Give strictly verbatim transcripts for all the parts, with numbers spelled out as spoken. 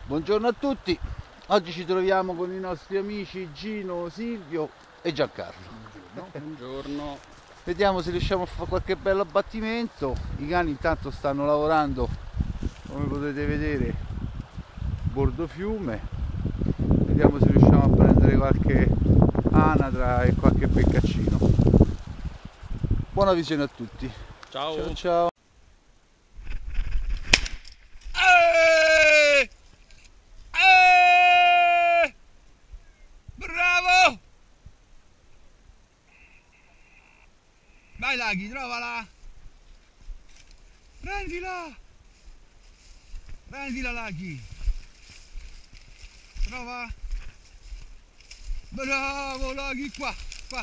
Buongiorno a tutti, oggi ci troviamo con i nostri amici Gino, Silvio e Giancarlo. Buongiorno. Buongiorno. Vediamo se riusciamo a fare qualche bello abbattimento. I cani intanto stanno lavorando, come potete vedere, bordo fiume. Vediamo se riusciamo a prendere qualche anatra e qualche peccaccino. Buona visione a tutti. Ciao. Ciao ciao. Bravo! Vai Laghi, trovala! Prendila! Prendila Laghi! Trova! Bravo Laghi, qua, qua!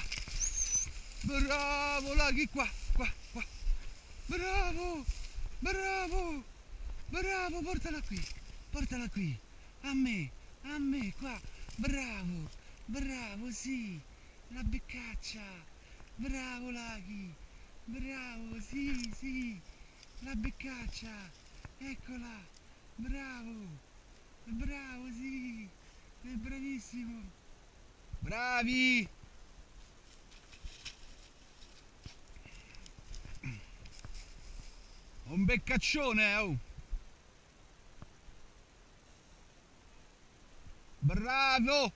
Bravo Laghi, qua, qua, qua! Bravo! Bravo! Bravo, portala qui! Portala qui! A me! A me, qua! Bravo! Bravo, sì! La beccaccia! Bravo Laghi! Bravo, sì, sì! La beccaccia! Eccola! Bravo! Bravo, sì! È bravissimo! Bravi! Un beccaccione, oh! Bravo!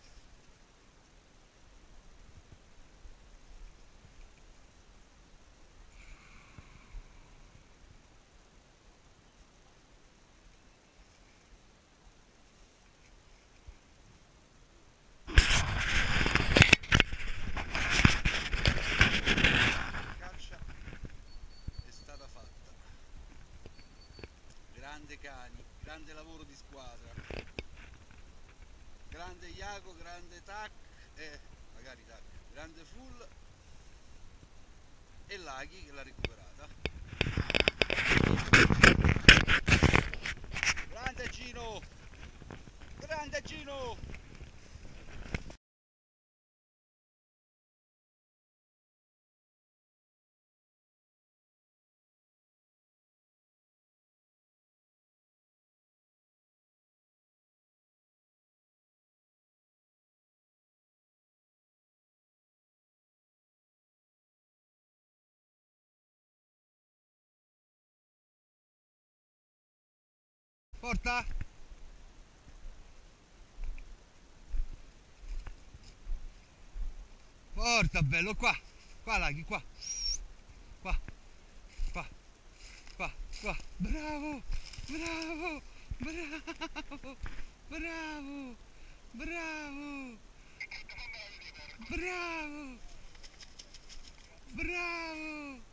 Grande cani, grande lavoro di squadra, grande Iago, grande Tac, eh, magari Tac, grande Full e Laghi che l'ha recuperata. Grande Gino, grande Gino! Porta! Porta bello, qua! Qua Laghi, qua! Qua! Qua! Qua! Qua! Bravo! Bravo! Bravo! Bravo! Bravo! Bravo! Bravo!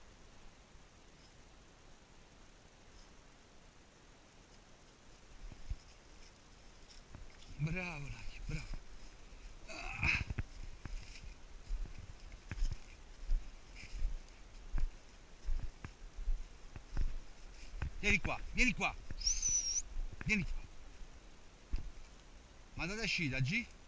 Bravo Laghi, bravo! Ah. Vieni qua, vieni qua! Vieni qua! Ma dove è uscita, G?